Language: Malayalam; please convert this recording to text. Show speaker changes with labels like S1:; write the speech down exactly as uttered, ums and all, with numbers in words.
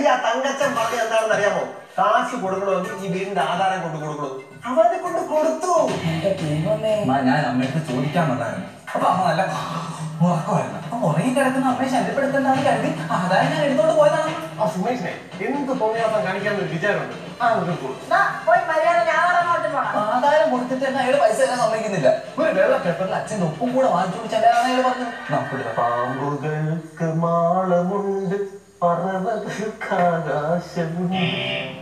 S1: എടി ആ തങ്കച്ചൻ പറഞ്ഞ എന്താണെന്ന് അറിയാമോ? കാശ് കൊടുക്കണമെങ്കിൽ ഈ വീടിന്റെ ആധാരം കൊണ്ട് കൊടുക്കണം. അവനെ കൊണ്ട് കൊടുത്തു.
S2: ഞാൻ അമ്മയടുത്ത് ചോദിക്കാൻ വന്നായിരുന്നു. അപ്പൊ അമ്മ നല്ല ഉറക്കമായിരുന്നു. അപ്പൊ ഉറങ്ങി കിടക്കുന്ന അമ്മയെ ശല്യപ്പെടുത്തേണ്ടെന്ന് കരുതി ആധാരം ഞാൻ എടുത്തോണ്ട് പോയതാണ്.
S1: ആ സുമേഷിനെ എന്ത് തോന്നിയാസം കാണിക്കാന്ന് വിചാരമുണ്ട്. ആ ഒരു
S2: ആധാരം കൊടുത്തിട്ട് തന്നെ അയാൾ പൈസ തരാൻ സമ്മതിക്കുന്നില്ല. ഒരു വെള്ള പേപ്പറിൽ അച്ഛൻ്റെ ഒപ്പും കൂടെ വാങ്ങിച്ചു പിടിച്ചാലാണ് അയാൾ പറഞ്ഞത്.
S1: പാമ്പുകൾക്ക് മാളമുണ്ട്, പറവകൾക്ക് ആകാശമുണ്ട്.